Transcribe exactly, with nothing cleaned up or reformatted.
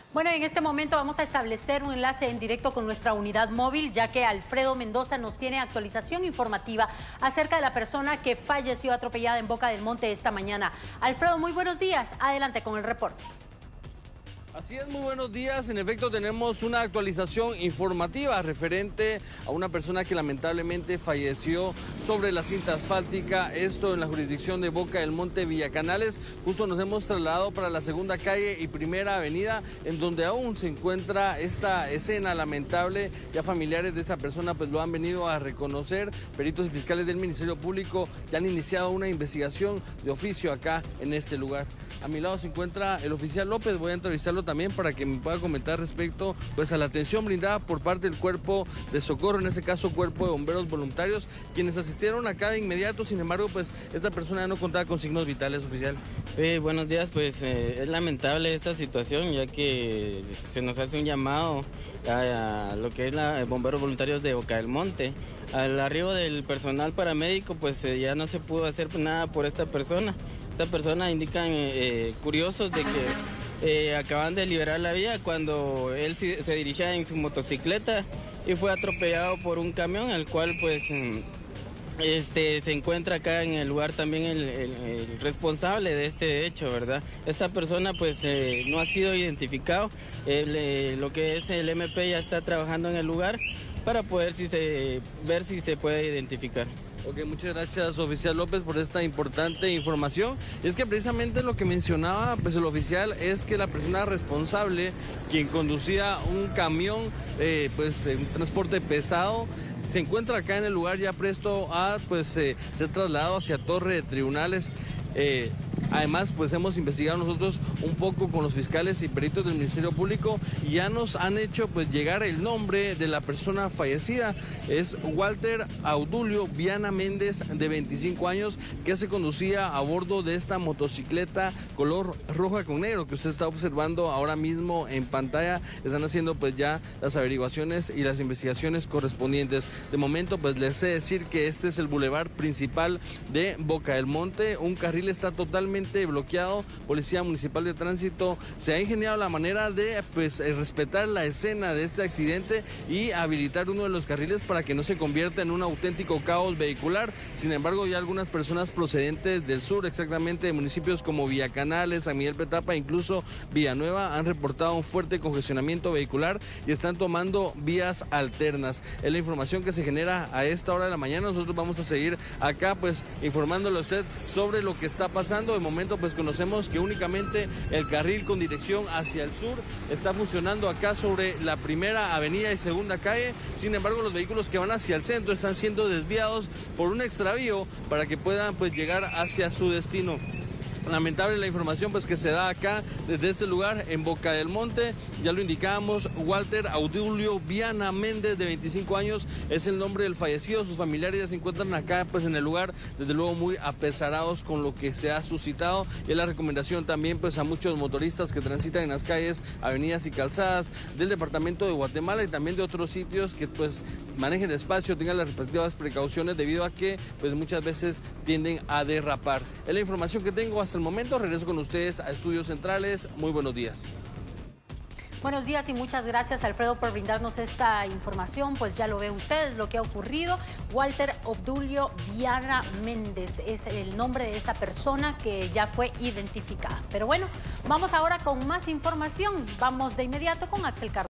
Bueno, en este momento vamos a establecer un enlace en directo con nuestra unidad móvil, ya que Alfredo Mendoza nos tiene actualización informativa acerca de la persona que falleció atropellada en Boca del Monte esta mañana. Alfredo, muy buenos días. Adelante con el reporte. Así es, muy buenos días. En efecto, tenemos una actualización informativa referente a una persona que lamentablemente falleció sobre la cinta asfáltica, esto en la jurisdicción de Boca del Monte, Villacanales. Justo nos hemos trasladado para la segunda calle y primera avenida, en donde aún se encuentra esta escena lamentable. Ya familiares de esa persona pues lo han venido a reconocer. Peritos y fiscales del Ministerio Público ya han iniciado una investigación de oficio acá en este lugar. A mi lado se encuentra el oficial López, voy a entrevistarlo también para que me pueda comentar respecto pues a la atención brindada por parte del cuerpo de socorro, en este caso cuerpo de bomberos voluntarios, quienes asistieron acá de inmediato. Sin embargo, pues esta persona no contaba con signos vitales, oficial. Eh, buenos días, pues eh, es lamentable esta situación, ya que se nos hace un llamado a, a lo que es la bomberos voluntarios de Boca del Monte. Al arribo del personal paramédico, pues eh, ya no se pudo hacer nada por esta persona. Esta persona indican eh, curiosos de que eh, acaban de liberar la vía cuando él se, se dirigía en su motocicleta y fue atropellado por un camión, el cual pues este, se encuentra acá en el lugar también el, el, el responsable de este hecho, ¿verdad? Esta persona pues eh, no ha sido identificado. El, eh, lo que es el M P ya está trabajando en el lugar para poder si se, ver si se puede identificar. Ok, muchas gracias, oficial López, por esta importante información. Es que precisamente lo que mencionaba pues, el oficial es que la persona responsable, quien conducía un camión, eh, pues un transporte pesado, se encuentra acá en el lugar ya presto a pues, eh, ser trasladado hacia Torre de Tribunales. Eh, Además, pues hemos investigado nosotros un poco con los fiscales y peritos del Ministerio Público y ya nos han hecho pues llegar el nombre de la persona fallecida. Es Walter Audulio Viana Méndez, de veinticinco años, que se conducía a bordo de esta motocicleta color roja con negro que usted está observando ahora mismo en pantalla. Están haciendo pues ya las averiguaciones y las investigaciones correspondientes. De momento pues les sé decir que este es el bulevar principal de Boca del Monte. Un carril está totalmente bloqueado. Policía Municipal de Tránsito se ha ingeniado la manera de pues respetar la escena de este accidente y habilitar uno de los carriles para que no se convierta en un auténtico caos vehicular. Sin embargo, ya algunas personas procedentes del sur, exactamente de municipios como Villacanales, San Miguel Petapa, incluso Villanueva, han reportado un fuerte congestionamiento vehicular y están tomando vías alternas. Es la información que se genera a esta hora de la mañana. Nosotros vamos a seguir acá pues informándole a usted sobre lo que está pasando. De momento pues conocemos que únicamente el carril con dirección hacia el sur está funcionando acá sobre la primera avenida y segunda calle. Sin embargo, los vehículos que van hacia el centro están siendo desviados por un extravío para que puedan pues llegar hacia su destino. Lamentable la información pues que se da acá desde este lugar en Boca del Monte. Ya lo indicábamos, Walter Audulio Viana Méndez, de veinticinco años, es el nombre del fallecido. Sus familiares ya se encuentran acá pues en el lugar, desde luego muy apesarados con lo que se ha suscitado. Y es la recomendación también pues a muchos motoristas que transitan en las calles, avenidas y calzadas del departamento de Guatemala y también de otros sitios que pues manejen despacio, tengan las respectivas precauciones debido a que pues muchas veces tienden a derrapar. Es la información que tengo hasta el momento. Regreso con ustedes a Estudios Centrales. Muy buenos días. Buenos días y muchas gracias, Alfredo, por brindarnos esta información. Pues ya lo ven ustedes lo que ha ocurrido. Walter Audulio Viana Méndez es el nombre de esta persona que ya fue identificada. Pero bueno, vamos ahora con más información. Vamos de inmediato con Axel Cardona.